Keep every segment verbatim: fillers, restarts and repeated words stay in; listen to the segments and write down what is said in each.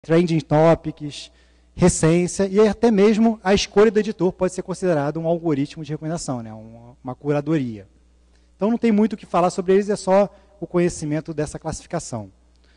trending topics, recência e até mesmo a escolha do editor pode ser considerado um algoritmo de recomendação, né? uma, uma curadoria. Então não tem muito o que falar sobre eles, é só o conhecimento dessa classificação.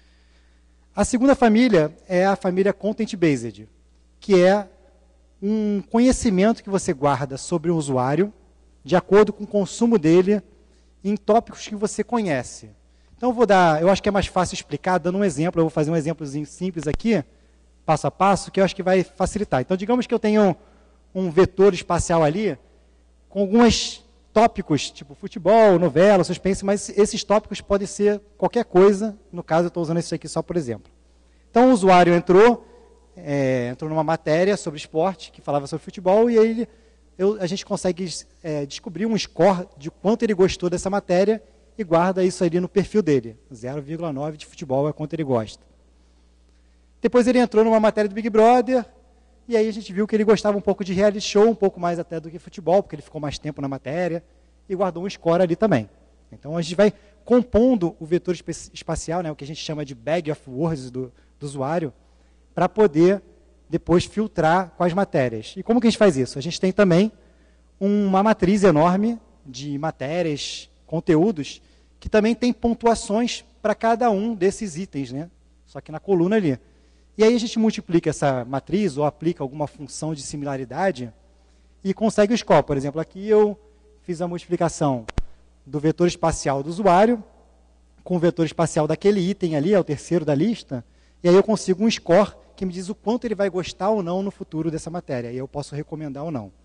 A segunda família é a família Content-Based, que é um conhecimento que você guarda sobre o usuário de acordo com o consumo dele em tópicos que você conhece. Então, eu vou dar, eu acho que é mais fácil explicar, dando um exemplo, eu vou fazer um exemplozinho simples aqui, passo a passo, que eu acho que vai facilitar. Então, digamos que eu tenho um vetor espacial ali, com alguns tópicos, tipo futebol, novela, suspense, mas esses tópicos podem ser qualquer coisa, no caso eu estou usando isso aqui só por exemplo. Então, o usuário entrou, é, entrou numa matéria sobre esporte, que falava sobre futebol, e aí eu, a gente consegue é, descobrir um score de quanto ele gostou dessa matéria, e guarda isso ali no perfil dele. zero vírgula nove de futebol é quanto ele gosta. Depois ele entrou numa matéria do Big Brother, e aí a gente viu que ele gostava um pouco de reality show, um pouco mais até do que futebol, porque ele ficou mais tempo na matéria, e guardou um score ali também. Então a gente vai compondo o vetor espacial, né, o que a gente chama de bag of words do, do usuário, para poder depois filtrar com as matérias. E como que a gente faz isso? A gente tem também uma matriz enorme de matérias, conteúdos, que também tem pontuações para cada um desses itens, né? Só que na coluna ali. E aí a gente multiplica essa matriz, ou aplica alguma função de similaridade, e consegue o score. Por exemplo, aqui eu fiz a multiplicação do vetor espacial do usuário, com o vetor espacial daquele item ali, é o terceiro da lista, e aí eu consigo um score que me diz o quanto ele vai gostar ou não no futuro dessa matéria, e eu posso recomendar ou não.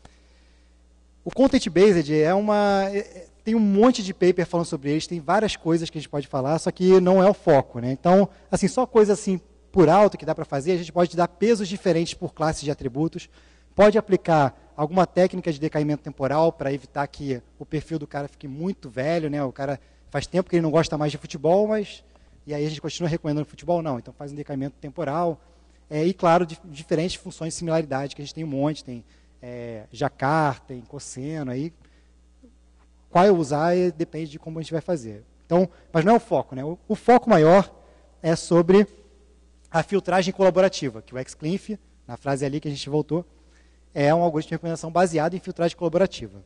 O Content-Based é uma... tem um monte de paper falando sobre eles, tem várias coisas que a gente pode falar, só que não é o foco, né? Então, assim, só coisa assim por alto que dá para fazer, a gente pode dar pesos diferentes por classes de atributos, pode aplicar alguma técnica de decaimento temporal para evitar que o perfil do cara fique muito velho, né? O cara faz tempo que ele não gosta mais de futebol, mas... e aí a gente continua recomendando futebol? Não, então faz um decaimento temporal. É, e, claro, de, diferentes funções de similaridade, que a gente tem um monte, tem é, Jacquard, tem cosseno, aí... qual eu usar depende de como a gente vai fazer. Então, mas não é o foco, né? O, o foco maior é sobre a filtragem colaborativa, que o Xclinf, na frase ali que a gente voltou, é um algoritmo de recomendação baseado em filtragem colaborativa.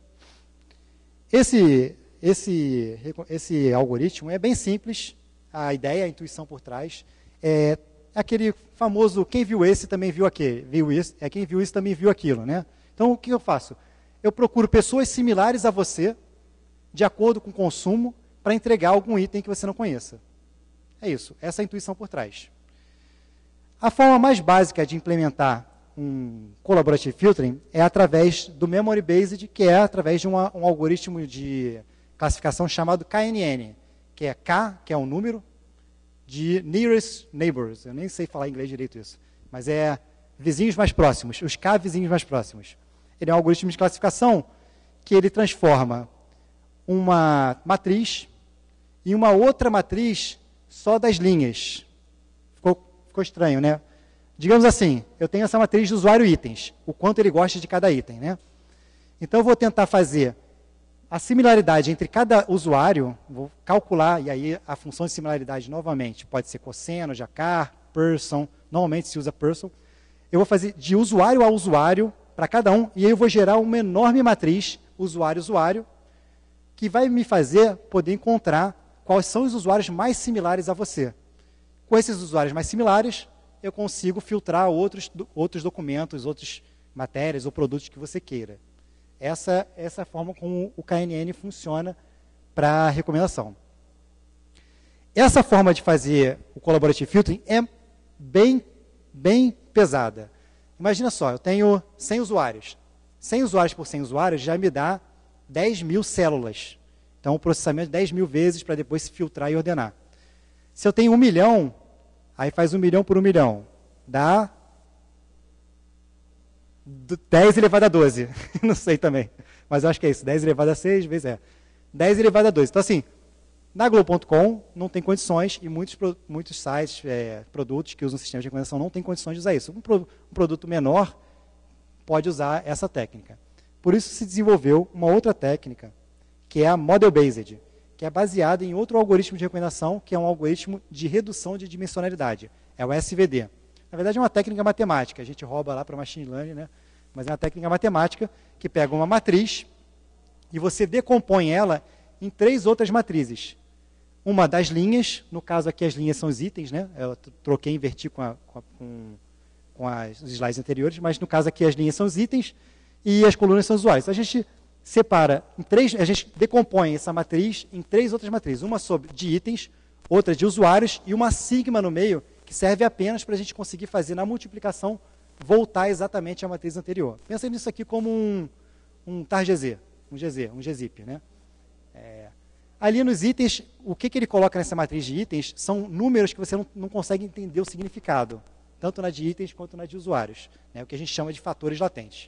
Esse, esse, esse algoritmo é bem simples, a ideia, a intuição por trás, é aquele famoso, quem viu esse também viu aquele, viu isso, é quem viu isso também viu aquilo, né? Então, o que eu faço? Eu procuro pessoas similares a você, de acordo com o consumo, para entregar algum item que você não conheça. É isso, essa é a intuição por trás. A forma mais básica de implementar um Collaborative Filtering é através do Memory Based, que é através de uma, um algoritmo de classificação chamado K N N, que é K, que é um número, de Nearest Neighbors. Eu nem sei falar em inglês direito isso, mas é vizinhos mais próximos, os K vizinhos mais próximos. Ele é um algoritmo de classificação que ele transforma uma matriz e uma outra matriz só das linhas. Ficou, ficou estranho, né? Digamos assim, eu tenho essa matriz de usuário itens, o quanto ele gosta de cada item, né? Então, eu vou tentar fazer a similaridade entre cada usuário, vou calcular, e aí a função de similaridade, novamente, pode ser cosseno, Jacquard, person, normalmente se usa person. Eu vou fazer de usuário a usuário, para cada um, e aí eu vou gerar uma enorme matriz, usuário-usuário, que vai me fazer poder encontrar quais são os usuários mais similares a você. Com esses usuários mais similares, eu consigo filtrar outros, outros documentos, outras matérias ou produtos que você queira. Essa, essa é a forma como o K N N funciona para recomendação. Essa forma de fazer o Collaborative Filtering é bem, bem pesada. Imagina só, eu tenho cem usuários. cem usuários por cem usuários já me dá dez mil células. Então, o processamento de dez mil vezes para depois se filtrar e ordenar. Se eu tenho um milhão, aí faz um milhão por um milhão. Dá dez elevado a doze. Não sei também. Mas eu acho que é isso. dez elevado a seis vezes é. dez elevado a doze. Então, assim, na Globo ponto com não tem condições, e muitos, muitos sites, é, produtos que usam sistema de recomendação não têm condições de usar isso. Um, pro, um produto menor pode usar essa técnica. Por isso se desenvolveu uma outra técnica, que é a Model Based, que é baseada em outro algoritmo de recomendação, que é um algoritmo de redução de dimensionalidade. É o S V D. Na verdade, é uma técnica matemática. A gente rouba lá para machine learning, né? Mas é uma técnica matemática que pega uma matriz e você decompõe ela em três outras matrizes. Uma das linhas, no caso aqui as linhas são os itens, né? Eu troquei, inverti com, a, com, a, com, com as, os slides anteriores, mas no caso aqui as linhas são os itens e as colunas são os usuários. A gente separa em três, a gente decompõe essa matriz em três outras matrizes. Uma sobre de itens, outra de usuários e uma sigma no meio, que serve apenas para a gente conseguir fazer na multiplicação voltar exatamente à matriz anterior. Pensa nisso aqui como um, um tar G Z, um G Z, um G zip, né? É, ali nos itens, o que, que ele coloca nessa matriz de itens são números que você não, não consegue entender o significado, tanto na de itens quanto na de usuários, né? O que a gente chama de fatores latentes.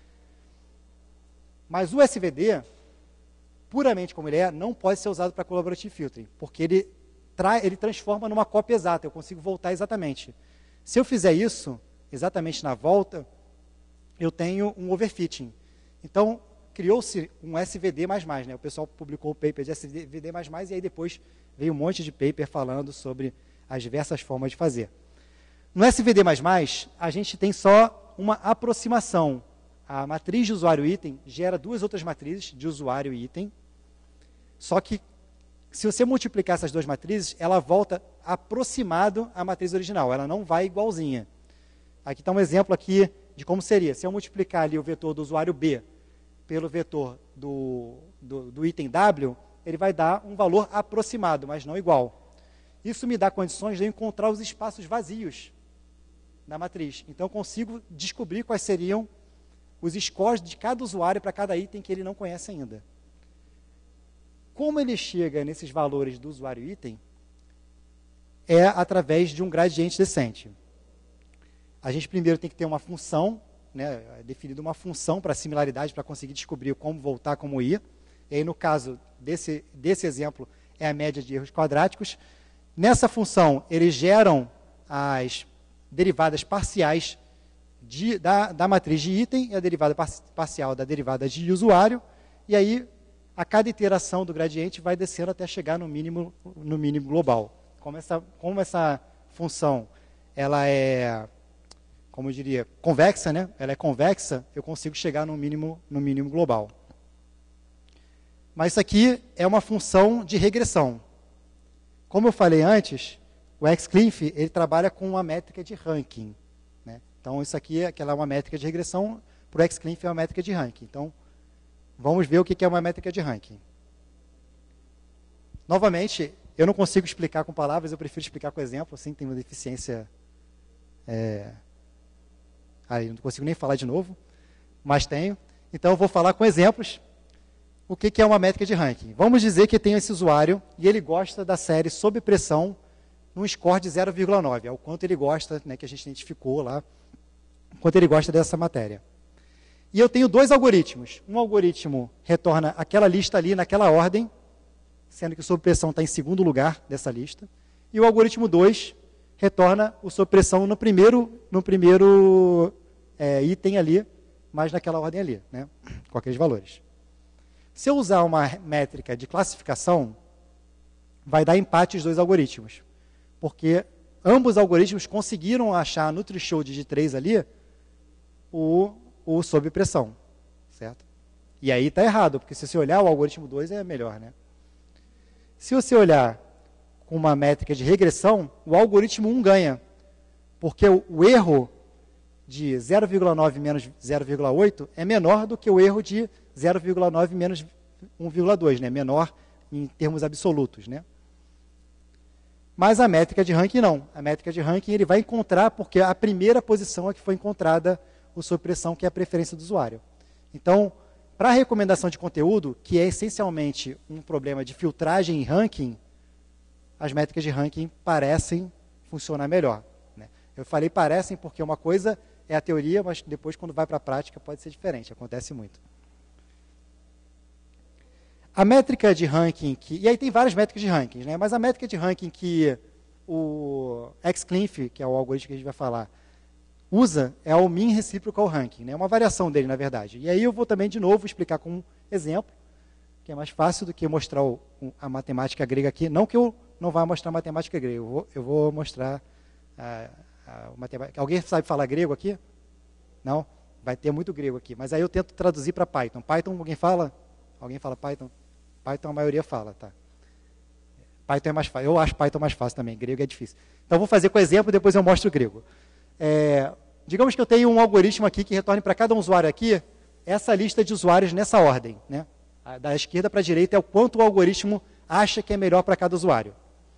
Mas o S V D, puramente como ele é, não pode ser usado para collaborative filtering, porque ele, tra ele transforma numa cópia exata, eu consigo voltar exatamente. Se eu fizer isso, exatamente na volta, eu tenho um overfitting. Então, criou-se um S V D mais mais, né? O pessoal publicou o paper de S V D mais mais, e aí depois veio um monte de paper falando sobre as diversas formas de fazer. No S V D mais mais, a gente tem só uma aproximação. A matriz de usuário item gera duas outras matrizes de usuário e item, só que se você multiplicar essas duas matrizes, ela volta aproximado à matriz original, ela não vai igualzinha. Aqui está um exemplo aqui de como seria. Se eu multiplicar ali o vetor do usuário B pelo vetor do, do, do item W, ele vai dar um valor aproximado, mas não igual. Isso me dá condições de eu encontrar os espaços vazios na matriz. Então, eu consigo descobrir quais seriam os scores de cada usuário para cada item que ele não conhece ainda. Como ele chega nesses valores do usuário item é através de um gradiente descente. A gente primeiro tem que ter uma função, né, definida uma função para similaridade, para conseguir descobrir como voltar, como ir. E aí, no caso desse, desse exemplo, é a média de erros quadráticos. Nessa função, eles geram as derivadas parciais de, da, da matriz de item e a derivada par parcial da derivada de usuário. E aí, a cada iteração do gradiente vai descendo até chegar no mínimo, no mínimo global. Como essa, como essa função ela é, como eu diria, convexa, né? Ela é convexa, eu consigo chegar no mínimo, no mínimo global. Mas isso aqui é uma função de regressão. Como eu falei antes, o X-Clinf ele trabalha com uma métrica de ranking, né? Então, isso aqui é, aquela é uma métrica de regressão, para o X-Clinf é uma métrica de ranking. Então, vamos ver o que é uma métrica de ranking. Novamente, eu não consigo explicar com palavras, eu prefiro explicar com exemplo, assim, tem uma deficiência... É... Aí, não consigo nem falar de novo, mas tenho. Então, eu vou falar com exemplos o que é uma métrica de ranking. Vamos dizer que tem esse usuário e ele gosta da série sob pressão num score de zero vírgula nove, é o quanto ele gosta, né, que a gente identificou lá, o quanto ele gosta dessa matéria. E eu tenho dois algoritmos. Um algoritmo retorna aquela lista ali naquela ordem, sendo que o sob pressão está em segundo lugar dessa lista. E o algoritmo dois retorna o sob pressão no primeiro, no primeiro é, item ali, mas naquela ordem ali, né, com aqueles valores. Se eu usar uma métrica de classificação, vai dar empate os dois algoritmos. Porque ambos os algoritmos conseguiram achar no threshold de três ali o, o sob pressão, certo? E aí está errado, porque se você olhar o algoritmo dois é melhor, né? Se você olhar com uma métrica de regressão, o algoritmo um ganha, porque o, o erro de zero vírgula nove menos zero vírgula oito é menor do que o erro de zero vírgula nove menos um vírgula dois, né? Menor em termos absolutos, né? Mas a métrica de ranking não. A métrica de ranking ele vai encontrar, porque a primeira posição é que foi encontrada o sob pressão, que é a preferência do usuário. Então, para a recomendação de conteúdo, que é essencialmente um problema de filtragem e ranking, as métricas de ranking parecem funcionar melhor, né? Eu falei parecem porque uma coisa é a teoria, mas depois, quando vai para a prática, pode ser diferente, acontece muito. A métrica de ranking, que, e aí tem várias métricas de ranking, né? Mas a métrica de ranking que o X-Clinf, que é o algoritmo que a gente vai falar, usa é o Mean Reciprocal Ranking, né? É uma variação dele, na verdade. E aí eu vou também, de novo, explicar com um exemplo, que é mais fácil do que mostrar o, a matemática grega aqui. Não que eu não vá mostrar a matemática grega, eu vou, eu vou mostrar a, a, o matemática. Alguém sabe falar grego aqui? Não? Vai ter muito grego aqui. Mas aí eu tento traduzir para Python. Python, alguém fala? Alguém fala Python? Python a maioria fala, tá? Python é mais fácil. Eu acho Python mais fácil também. Grego é difícil. Então, vou fazer com exemplo, depois eu mostro o grego. É, digamos que eu tenho um algoritmo aqui que retorne para cada usuário aqui essa lista de usuários nessa ordem, né? Da esquerda para a direita é o quanto o algoritmo acha que é melhor para cada usuário.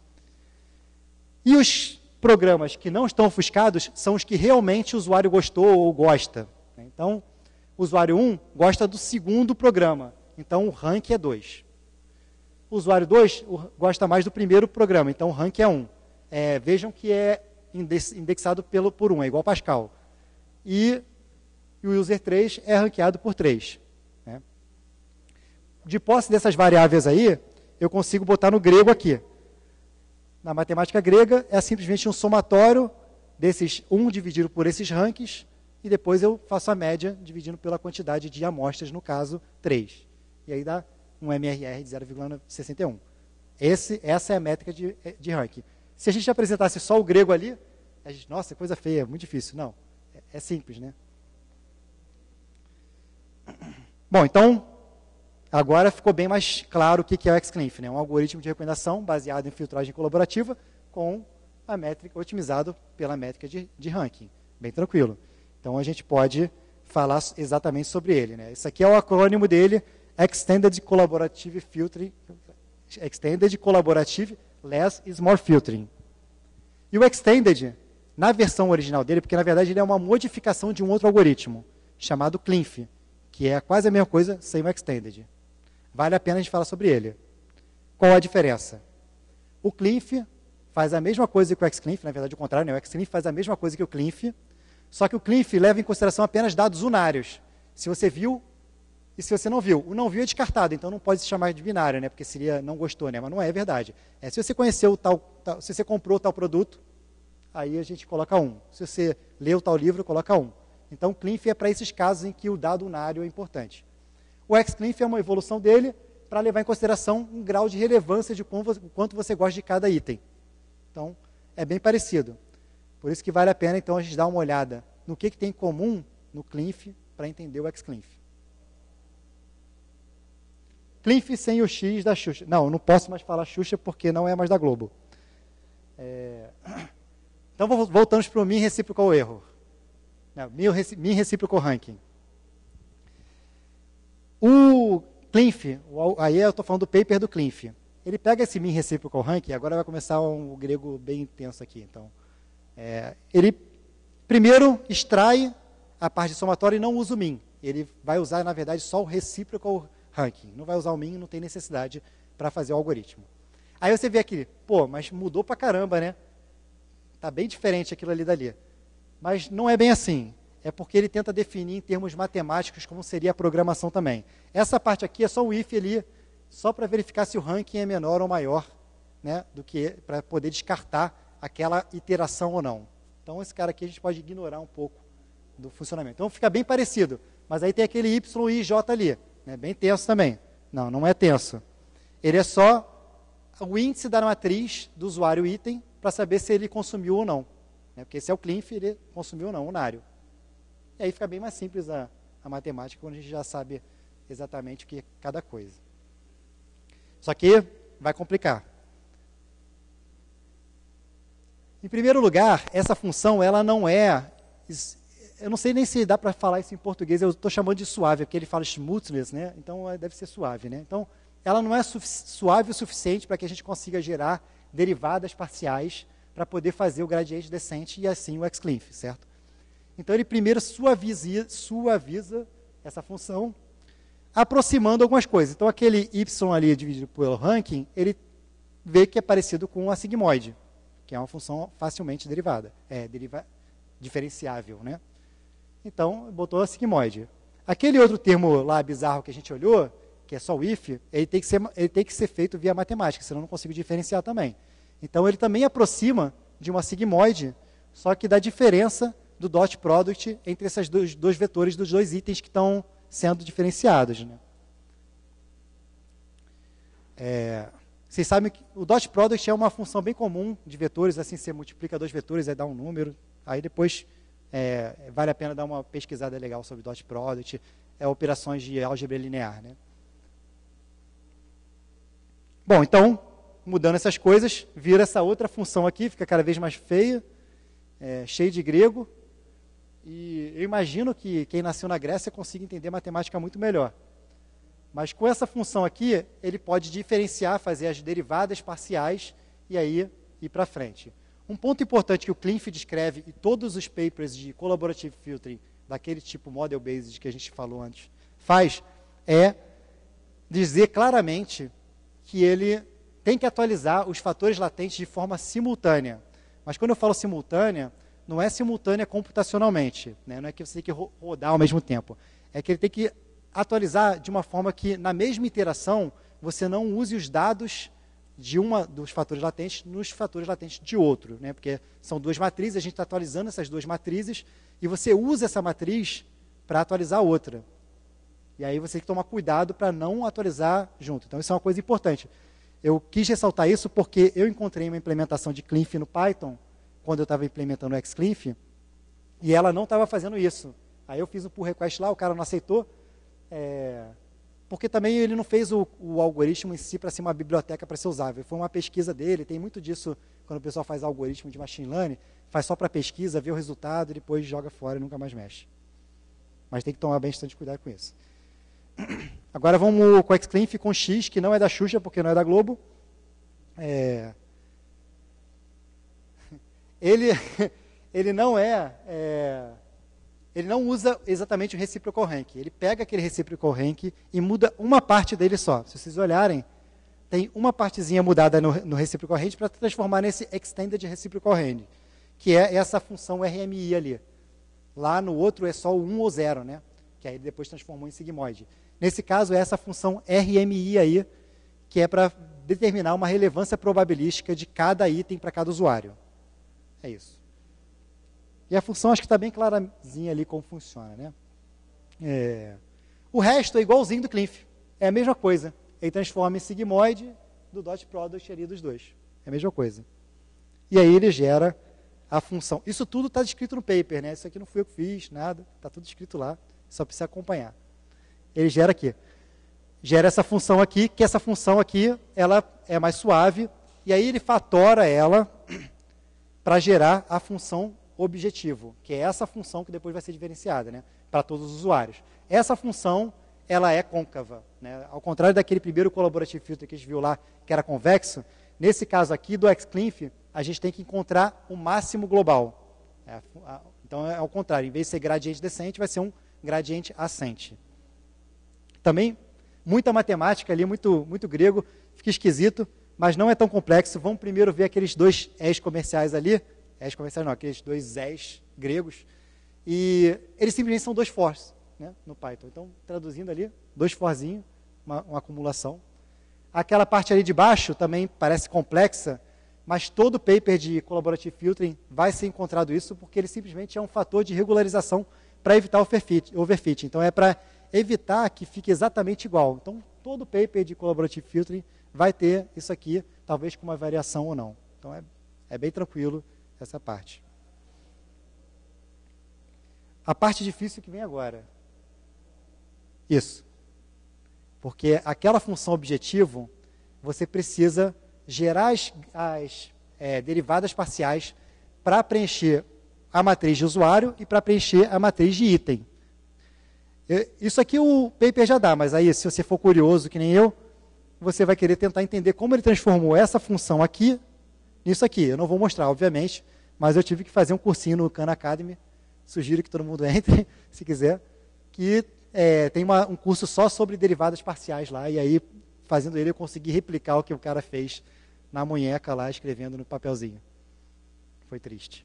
E os programas que não estão ofuscados são os que realmente o usuário gostou ou gosta. Então, o usuário um gosta do segundo programa. Então, o rank é dois. O usuário dois gosta mais do primeiro programa. Então, o rank é um. É, vejam que é indexado pelo, por um, é igual Pascal. E, e o user três é ranqueado por três. Né? De posse dessas variáveis aí, eu consigo botar no grego aqui. Na matemática grega, é simplesmente um somatório desses um dividido por esses rankings, e depois eu faço a média dividindo pela quantidade de amostras, no caso, três. E aí dá um M R R de zero vírgula sessenta e um. Esse, essa é a métrica de, de ranking. Se a gente apresentasse só o grego ali, a gente, nossa, coisa feia, muito difícil. Não, é, é simples, né? Bom, então, agora ficou bem mais claro o que é o Xclinf, né? Um algoritmo de recomendação baseado em filtragem colaborativa com a métrica, otimizado pela métrica de, de ranking. Bem tranquilo. Então, a gente pode falar exatamente sobre ele, né? Isso aqui é o acrônimo dele, Extended Collaborative Filtering, Extended Collaborative Less is More Filtering. E o Extended, na versão original dele, porque na verdade ele é uma modificação de um outro algoritmo, chamado Clinf, que é quase a mesma coisa sem o Extended. Vale a pena a gente falar sobre ele. Qual a diferença? O Clinf faz a mesma coisa que o Xclinf, na verdade o contrário, né? O Xclinf faz a mesma coisa que o Clinf, só que o Clinf leva em consideração apenas dados unários. Se você viu e se você não viu. O não viu é descartado, então não pode se chamar de binário, né? Porque seria não gostou, né? Mas não é, é verdade. É, se você conheceu tal, tal, se você comprou tal produto, aí a gente coloca um. Se você leu tal livro, coloca um. Então, o Clinf é para esses casos em que o dado unário é importante. O Xclinf é uma evolução dele para levar em consideração um grau de relevância de quanto você gosta de cada item. Então, é bem parecido. Por isso que vale a pena, então, a gente dar uma olhada no que, que tem em comum no Clinf para entender o Xclinf. Clinf sem o X da Xuxa. Não, não posso mais falar Xuxa porque não é mais da Globo. É... Então, voltamos para o mean reciprocal error. Não, mean reciprocal ranking. O Clinf, aí eu estou falando do paper do Clinf. Ele pega esse mean reciprocal ranking, agora vai começar um grego bem intenso aqui. Então, é, ele primeiro extrai a parte de somatório e não usa o mean. Ele vai usar, na verdade, só o reciprocal ranking. Não vai usar o mean, não tem necessidade para fazer o algoritmo. Aí você vê aqui, pô, mas mudou para caramba, né? Está bem diferente aquilo ali dali. Mas não é bem assim. É porque ele tenta definir em termos matemáticos como seria a programação também. Essa parte aqui é só o if ali, só para verificar se o ranking é menor ou maior, né, do que para poder descartar aquela iteração ou não. Então, esse cara aqui a gente pode ignorar um pouco do funcionamento. Então, fica bem parecido. Mas aí tem aquele Y e J ali, né, bem tenso também. Não, não é tenso. Ele é só o índice da matriz do usuário item para saber se ele consumiu ou não. Né, porque esse é o Clinf, ele consumiu ou não, o unário. E aí fica bem mais simples a, a matemática, quando a gente já sabe exatamente o que é cada coisa. Só que vai complicar. Em primeiro lugar, essa função, ela não é... Eu não sei nem se dá para falar isso em português, eu estou chamando de suave, porque ele fala smoothness, né? Então deve ser suave, né? Então, ela não é suave o suficiente para que a gente consiga gerar derivadas parciais para poder fazer o gradiente descente e assim o Xclinf, certo? Então, ele primeiro suaviza, suaviza essa função, aproximando algumas coisas. Então, aquele y ali dividido pelo ranking, ele vê que é parecido com a sigmoide, que é uma função facilmente derivada, é, deriva, diferenciável, né? Então, botou a sigmoide. Aquele outro termo lá bizarro que a gente olhou, que é só o if, ele tem que ser, ele tem que ser feito via matemática, senão eu não consigo diferenciar também. Então, ele também aproxima de uma sigmoide, só que da diferença do dot product entre esses dois, dois vetores dos dois itens que estão sendo diferenciados. Né? É, vocês sabem que o dot product é uma função bem comum de vetores, assim, você multiplica dois vetores, aí dá um número, Aí depois é, vale a pena dar uma pesquisada legal sobre dot product, é, operações de álgebra linear, né? Bom, então, mudando essas coisas, vira essa outra função aqui, fica cada vez mais feia, é, cheio de grego, e eu imagino que quem nasceu na Grécia consiga entender matemática muito melhor. Mas com essa função aqui, ele pode diferenciar, fazer as derivadas parciais e aí ir para frente. Um ponto importante que o Clinff descreve e todos os papers de collaborative filtering, daquele tipo model-based que a gente falou antes, faz, é dizer claramente que ele tem que atualizar os fatores latentes de forma simultânea. Mas quando eu falo simultânea, não é simultânea computacionalmente, né? Não é que você tem que ro rodar ao mesmo tempo. É que ele tem que atualizar de uma forma que, na mesma iteração, você não use os dados de uma dos fatores latentes nos fatores latentes de outro, né? Porque são duas matrizes, a gente está atualizando essas duas matrizes, e você usa essa matriz para atualizar a outra. E aí você tem que tomar cuidado para não atualizar junto. Então, isso é uma coisa importante. Eu quis ressaltar isso porque eu encontrei uma implementação de Clinff no Python, quando eu estava implementando o Xclinff, e ela não estava fazendo isso. Aí eu fiz um pull request lá, o cara não aceitou, é, porque também ele não fez o, o algoritmo em si para ser uma biblioteca para ser usável. Foi uma pesquisa dele, tem muito disso quando o pessoal faz algoritmo de machine learning, faz só para pesquisa, vê o resultado e depois joga fora e nunca mais mexe. Mas tem que tomar bastante cuidado com isso. Agora vamos com o Xclinff com X, que não é da Xuxa, porque não é da Globo. É... Ele, ele não é, é... Ele não usa exatamente o reciprocal rank. Ele pega aquele reciprocal rank e muda uma parte dele só. Se vocês olharem, tem uma partezinha mudada no, no reciprocal range para transformar nesse extended reciprocal range, que é essa função R M I ali. Lá no outro é só o um ou zero, né? Que aí ele depois transformou em sigmoide. Nesse caso, é essa função R M I aí, que é para determinar uma relevância probabilística de cada item para cada usuário. É isso. E a função acho que está bem clarazinha ali como funciona, né? É... O resto é igualzinho do Clinff. É a mesma coisa. Ele transforma em sigmoide do dot product ali dos dois. É a mesma coisa. E aí ele gera a função. Isso tudo está descrito no paper, né? Isso aqui não fui eu que fiz, nada. Está tudo escrito lá. Só precisa acompanhar. Ele gera aqui. Gera essa função aqui, que essa função aqui, ela é mais suave. E aí ele fatora ela para gerar a função objetivo, que é essa função que depois vai ser diferenciada, né, para todos os usuários. Essa função, ela é côncava, né, ao contrário daquele primeiro collaborative filter que a gente viu lá, que era convexo, nesse caso aqui do Xclinff, a gente tem que encontrar o máximo global. É, a, então é ao contrário, em vez de ser gradiente descente, vai ser um gradiente ascente. Também, muita matemática ali, muito, muito grego, fica esquisito, mas não é tão complexo. Vamos primeiro ver aqueles dois es comerciais ali, es comerciais não, aqueles dois es gregos, e eles simplesmente são dois fors, né, no Python. Então, traduzindo ali, dois forzinhos, uma, uma acumulação. Aquela parte ali de baixo também parece complexa, mas todo paper de collaborative filtering vai ser encontrado isso, porque ele simplesmente é um fator de regularização para evitar overfit, overfit. Então, é para evitar que fique exatamente igual. Então, todo paper de collaborative filtering vai ter isso aqui, talvez com uma variação ou não. Então, é, é bem tranquilo essa parte. A parte difícil que vem agora. Isso. Porque aquela função objetivo, você precisa gerar as, as é, derivadas parciais para preencher a matriz de usuário e para preencher a matriz de item. Isso aqui o paper já dá, mas aí, se você for curioso, que nem eu, você vai querer tentar entender como ele transformou essa função aqui nisso aqui. Eu não vou mostrar, obviamente, mas eu tive que fazer um cursinho no Khan Academy, sugiro que todo mundo entre, se quiser, que é, tem uma, um curso só sobre derivadas parciais lá, e aí, fazendo ele, eu consegui replicar o que o cara fez na munheca lá, escrevendo no papelzinho. Foi triste.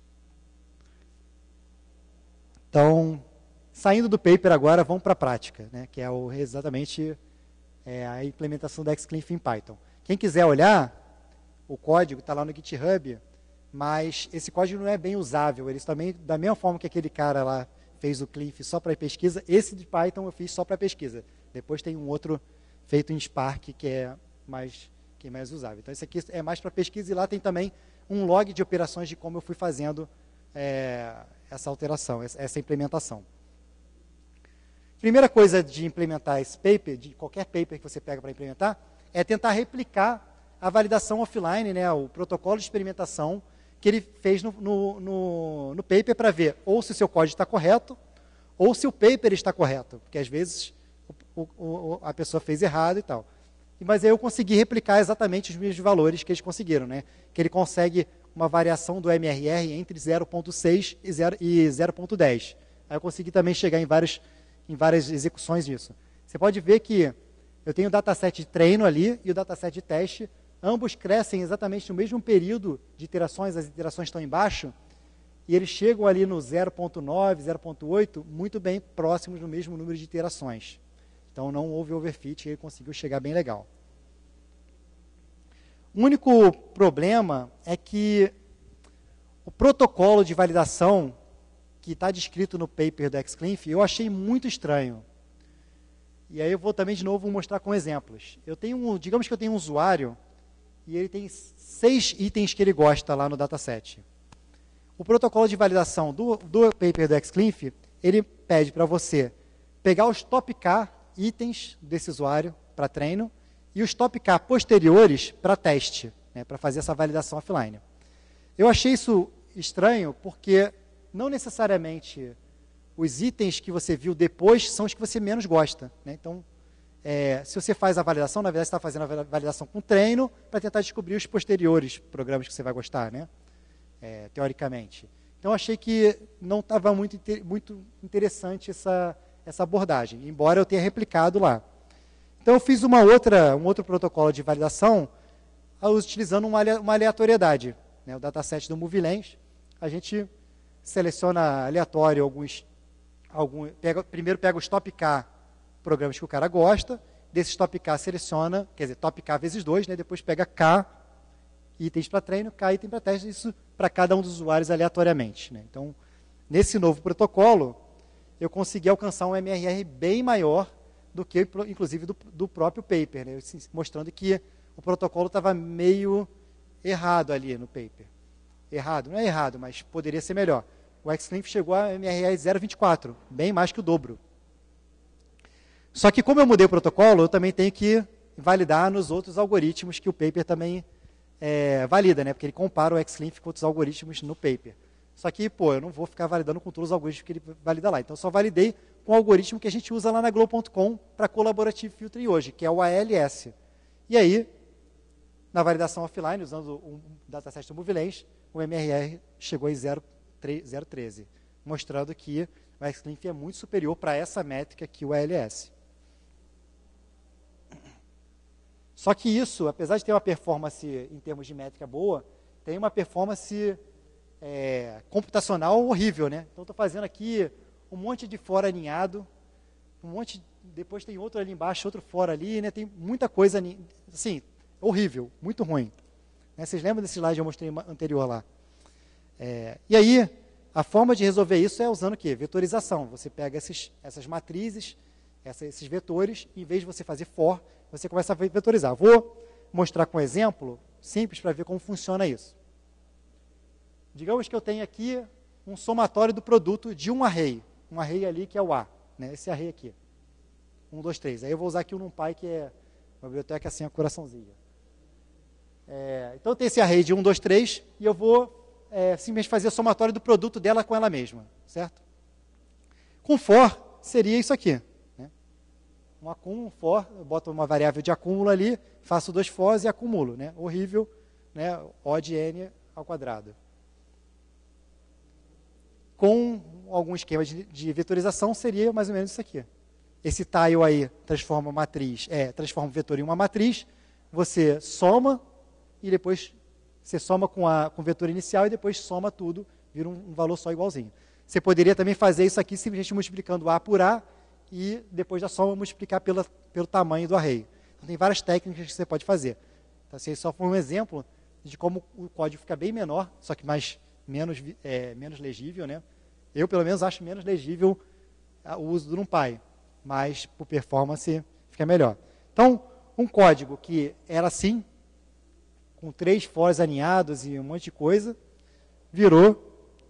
Então, saindo do paper agora, vamos para a prática, né, que é o, exatamente é, a implementação da Xclinff em Python. Quem quiser olhar, o código está lá no GitHub, mas esse código não é bem usável. Eles também, da mesma forma que aquele cara lá fez o Clinff só para pesquisa, esse de Python eu fiz só para pesquisa. Depois tem um outro feito em Spark que é mais, que é mais usável. Então esse aqui é mais para pesquisa e lá tem também um log de operações de como eu fui fazendo é, essa alteração, essa implementação. Primeira coisa de implementar esse paper, de qualquer paper que você pega para implementar, é tentar replicar a validação offline, né, o protocolo de experimentação que ele fez no, no, no, no paper para ver ou se o seu código está correto ou se o paper está correto, porque às vezes o, o, a pessoa fez errado e tal. Mas aí eu consegui replicar exatamente os mesmos valores que eles conseguiram, né, que ele consegue uma variação do M R R entre zero ponto seis e zero ponto dez. Aí eu consegui também chegar em vários em várias execuções disso. Você pode ver que eu tenho o dataset de treino ali e o dataset de teste, ambos crescem exatamente no mesmo período de iterações, as iterações estão embaixo, e eles chegam ali no zero ponto nove, zero ponto oito, muito bem próximos do mesmo número de iterações. Então não houve overfit, ele conseguiu chegar bem legal. O único problema é que o protocolo de validação que está descrito no paper do Xclinf, eu achei muito estranho. E aí eu vou também, de novo, mostrar com exemplos. Eu tenho um, digamos que eu tenho um usuário, e ele tem seis itens que ele gosta lá no dataset. O protocolo de validação do, do paper do Xclinf, ele pede para você pegar os top K itens desse usuário para treino, e os top K posteriores para teste, né, para fazer essa validação offline. Eu achei isso estranho, porque não necessariamente os itens que você viu depois são os que você menos gosta, né? Então, é, se você faz a validação, na verdade você está fazendo a validação com treino para tentar descobrir os posteriores programas que você vai gostar, né? É, teoricamente. Então, achei que não estava muito, muito interessante essa, essa abordagem, embora eu tenha replicado lá. Então, eu fiz uma outra, um outro protocolo de validação utilizando uma, uma aleatoriedade, né? O dataset do MovieLens, a gente seleciona aleatório alguns, algum, pega, primeiro pega os top K programas que o cara gosta, desses top K seleciona, quer dizer, top K vezes dois, né, depois pega K itens para treino, K item para teste, isso para cada um dos usuários aleatoriamente, né. Então, nesse novo protocolo, eu consegui alcançar um M R R bem maior do que, inclusive, do, do próprio paper, né, mostrando que o protocolo estava meio errado ali no paper. Errado, não é errado, mas poderia ser melhor. O Xclinf chegou a M R R zero ponto vinte e quatro, bem mais que o dobro. Só que como eu mudei o protocolo, eu também tenho que validar nos outros algoritmos que o paper também é, valida, né? Porque ele compara o Xclinf com outros algoritmos no paper. Só que, pô, eu não vou ficar validando com todos os algoritmos que ele valida lá. Então, eu só validei com o algoritmo que a gente usa lá na Globo ponto com para Collaborative Filtering hoje, que é o A L S. E aí, na validação offline, usando o dataset do MovieLens, o M R R chegou em zero ponto treze, mostrando que o Xclinf é muito superior para essa métrica que o A L S. Só que isso, apesar de ter uma performance em termos de métrica boa, tem uma performance é, computacional horrível, né? Então, estou fazendo aqui um monte de fora aninhado, um monte, depois tem outro ali embaixo, outro fora ali, né? Tem muita coisa, assim, horrível, muito ruim. Né? Vocês lembram desse slide que eu mostrei anterior lá? É, e aí, a forma de resolver isso é usando o quê? Vetorização. Você pega esses, essas matrizes, essa, esses vetores, e em vez de você fazer for, você começa a vetorizar. Vou mostrar com um exemplo simples para ver como funciona isso. Digamos que eu tenho aqui um somatório do produto de um array. Um array ali que é o A, né? Esse array aqui. um, dois, três. Aí eu vou usar aqui o NumPy, que é uma biblioteca assim, a coraçãozinho. É, então, eu tenho esse array de um, dois, três, e eu vou é, simplesmente fazer o somatório do produto dela com ela mesma, certo? Com for, seria isso aqui. Né? Um acúmulo, um for, eu boto uma variável de acúmulo ali, faço dois fors e acumulo. Né? Horrível, né? O de n ao quadrado. Com algum esquema de, de vetorização, seria mais ou menos isso aqui. Esse tile aí transforma a matriz, é, transforma o vetor em uma matriz, você soma, e depois você soma com, a, com o vetor inicial e depois soma tudo, vira um, um valor só igualzinho. Você poderia também fazer isso aqui simplesmente multiplicando A por A e depois da soma multiplicar pela, pelo tamanho do array. Então, tem várias técnicas que você pode fazer. Então, esse só foi um exemplo de como o código fica bem menor, só que mais, menos, é, menos legível. Né? Eu, pelo menos, acho menos legível o uso do NumPy, mas por performance fica melhor. Então, um código que era assim, com três fors alinhados e um monte de coisa, virou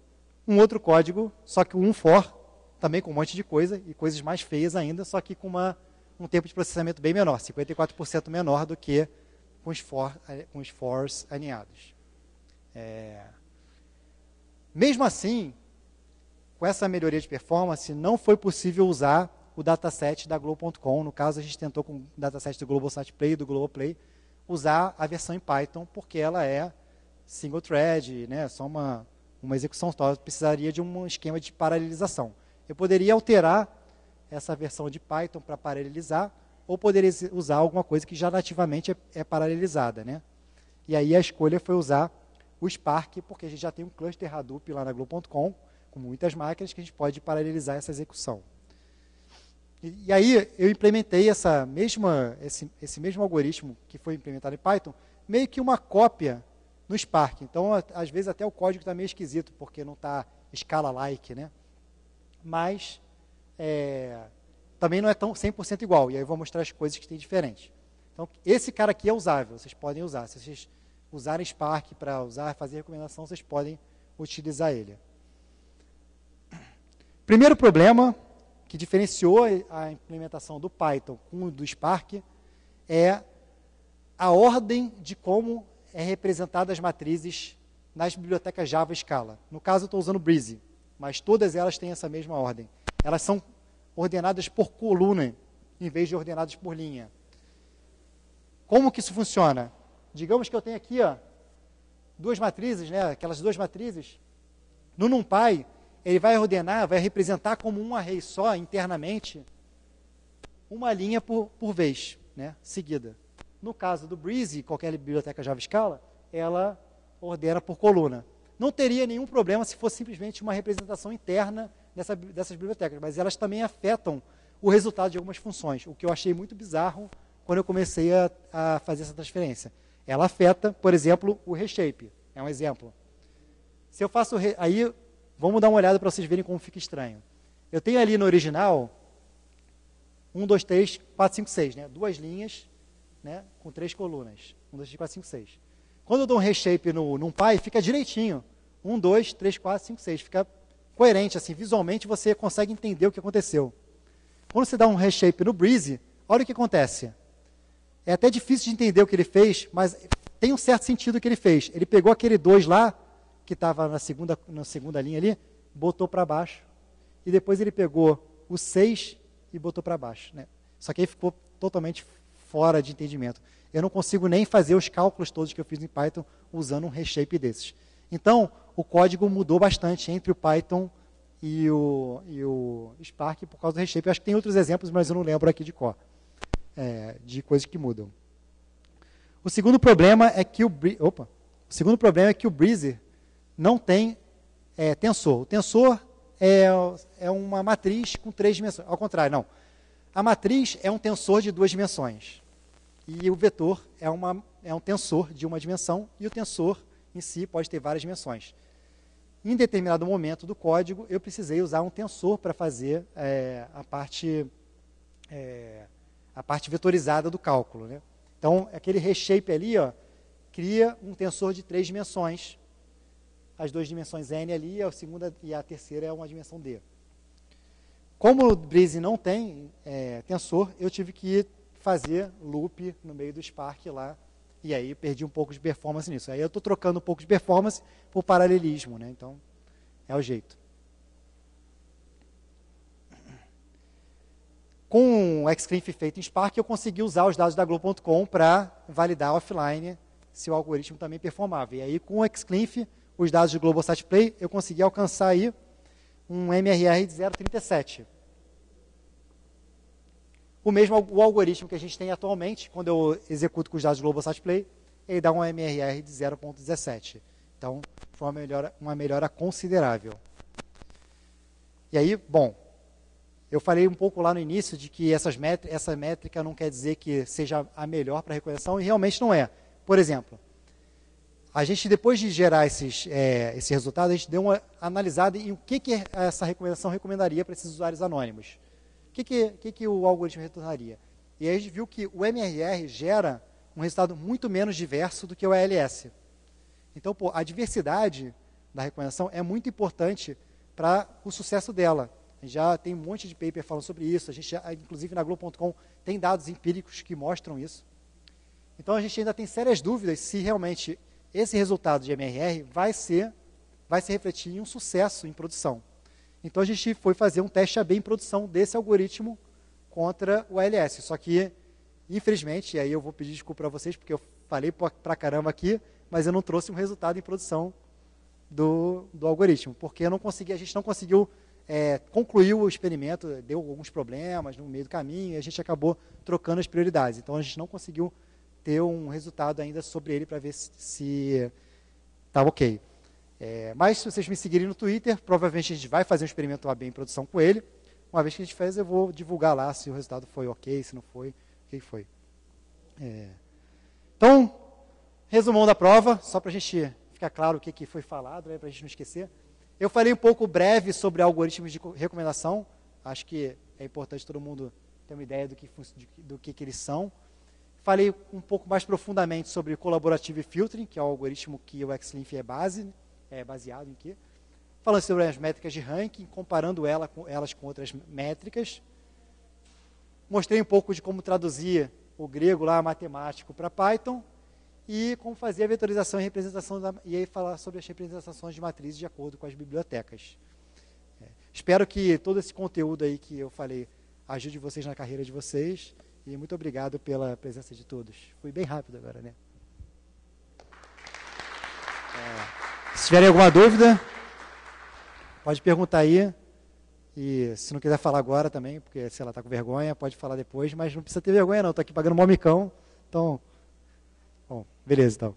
um outro código, só que um for, também com um monte de coisa, e coisas mais feias ainda, só que com uma, um tempo de processamento bem menor, cinquenta e quatro por cento menor do que com os, for, com os fors alinhados. É... Mesmo assim, com essa melhoria de performance, não foi possível usar o dataset da Globo ponto com. No caso, a gente tentou com o dataset do Globosat Play e do Globoplay usar a versão em Python, porque ela é single thread, né, só uma, uma execução só, precisaria de um esquema de paralelização. Eu poderia alterar essa versão de Python para paralelizar, ou poderia usar alguma coisa que já nativamente é, é paralelizada, né? E aí a escolha foi usar o Spark, porque a gente já tem um cluster Hadoop lá na Globo ponto com, com muitas máquinas, que a gente pode paralelizar essa execução. E, e aí eu implementei essa mesma, esse, esse mesmo algoritmo que foi implementado em Python, meio que uma cópia no Spark. Então, a, às vezes até o código está meio esquisito, porque não está escala-like, né? Mas é, também não é tão cem por cento igual. E aí eu vou mostrar as coisas que tem diferente. Então, esse cara aqui é usável, vocês podem usar. Se vocês usarem Spark para usar, fazer recomendação, vocês podem utilizar ele. Primeiro problema que diferenciou a implementação do Python com o do Spark é a ordem de como é representada as matrizes nas bibliotecas Java e Scala. No caso, eu estou usando Breezy, mas todas elas têm essa mesma ordem. Elas são ordenadas por coluna, em vez de ordenadas por linha. Como que isso funciona? Digamos que eu tenho aqui ó, duas matrizes, né, aquelas duas matrizes. No NumPy, ele vai ordenar, vai representar como um array só, internamente, uma linha por, por vez, né, seguida. No caso do Breezy, qualquer biblioteca Java Scala, ela ordena por coluna. Não teria nenhum problema se fosse simplesmente uma representação interna dessa, dessas bibliotecas, mas elas também afetam o resultado de algumas funções, o que eu achei muito bizarro quando eu comecei a, a fazer essa transferência. Ela afeta, por exemplo, o reshape. É um exemplo. Se eu faço... Re... Aí, vamos dar uma olhada para vocês verem como fica estranho. Eu tenho ali no original um, dois, três, quatro, cinco, seis, né? Duas linhas, né? Com três colunas. um, dois, três, quatro, cinco, seis. Quando eu dou um reshape no NumPy, fica direitinho. um, dois, três, quatro, cinco, seis. Fica coerente, assim. Visualmente você consegue entender o que aconteceu. Quando você dá um reshape no Breezy, olha o que acontece. É até difícil de entender o que ele fez, mas tem um certo sentido o que ele fez. Ele pegou aquele dois lá, que estava na segunda, na segunda linha ali, botou para baixo, e depois ele pegou o seis e botou para baixo. Né? Só que aí ficou totalmente fora de entendimento. Eu não consigo nem fazer os cálculos todos que eu fiz em Python usando um reshape desses. Então, o código mudou bastante entre o Python e o, e o Spark por causa do reshape. Eu acho que tem outros exemplos, mas eu não lembro aqui de cor. É, de coisas que mudam. O segundo problema é que o, opa, o segundo problema é que o Breezy não tem é, tensor. O tensor é, é uma matriz com três dimensões. Ao contrário, não. A matriz é um tensor de duas dimensões. E o vetor é, uma, é um tensor de uma dimensão, e o tensor em si pode ter várias dimensões. Em determinado momento do código, eu precisei usar um tensor para fazer é, a parte... É, a parte vetorizada do cálculo. Né? Então, aquele reshape ali ó, cria um tensor de três dimensões. As duas dimensões n ali, a segunda e a terceira é uma dimensão d. Como o Breezy não tem é, tensor, eu tive que fazer loop no meio do Spark lá, e aí perdi um pouco de performance nisso. Aí eu estou trocando um pouco de performance por paralelismo. Né? Então, é o jeito. Com o Xclinf feito em Spark, eu consegui usar os dados da Globo ponto com para validar offline se o algoritmo também performava. E aí, com o Xclinf, os dados do Globosat Play, eu consegui alcançar aí um M R R de zero vírgula trinta e sete. O mesmo o algoritmo que a gente tem atualmente, quando eu executo com os dados do Globosat Play, ele dá um M R R de zero vírgula dezessete. Então, foi uma melhora, uma melhora considerável. E aí, bom... Eu falei um pouco lá no início de que essas métrica, essa métrica não quer dizer que seja a melhor para a reconhecimento, e realmente não é. Por exemplo, a gente, depois de gerar esses, é, esse resultado, a gente deu uma analisada em o que, que essa recomendação recomendaria para esses usuários anônimos. O que, que, que, que o algoritmo retornaria? E aí a gente viu que o M R R gera um resultado muito menos diverso do que o A L S. Então, pô, a diversidade da recomendação é muito importante para o sucesso dela. Já tem um monte de paper falando sobre isso, a gente já, inclusive na Globo ponto com tem dados empíricos que mostram isso. Então a gente ainda tem sérias dúvidas se realmente esse resultado de M R R vai ser, vai se refletir em um sucesso em produção. Então a gente foi fazer um teste A B em produção desse algoritmo contra o A L S. Só que, infelizmente, e aí eu vou pedir desculpa para vocês, porque eu falei pra caramba aqui, mas eu não trouxe um resultado em produção do, do algoritmo, porque eu não consegui, a gente não conseguiu é, concluir o experimento, deu alguns problemas no meio do caminho, e a gente acabou trocando as prioridades. Então a gente não conseguiu ter um resultado ainda sobre ele para ver se estava ok. É, mas se vocês me seguirem no Twitter, provavelmente a gente vai fazer um experimento A B em produção com ele. Uma vez que a gente fez, eu vou divulgar lá se o resultado foi ok, se não foi, o que foi. É. Então, resumão da prova, só para a gente ficar claro o que, que foi falado, né, para a gente não esquecer. Eu falei um pouco breve sobre algoritmos de recomendação. Acho que é importante todo mundo ter uma ideia do que, do que, que eles são. Falei um pouco mais profundamente sobre Collaborative Filtering, que é o algoritmo que o Xlinf é base, é baseado em quê? Falando sobre as métricas de ranking, comparando ela com, elas com outras métricas. Mostrei um pouco de como traduzir o grego lá, matemático, para Python. E como fazer a vetorização e representação, da, e aí falar sobre as representações de matrizes de acordo com as bibliotecas. É, espero que todo esse conteúdo aí que eu falei ajude vocês na carreira de vocês. E muito obrigado pela presença de todos. Fui bem rápido agora, né? É, se tiverem alguma dúvida, pode perguntar aí. E se não quiser falar agora também, porque, sei lá, está com vergonha, pode falar depois, mas não precisa ter vergonha não, estou aqui pagando mó micão. Então, bom, beleza então.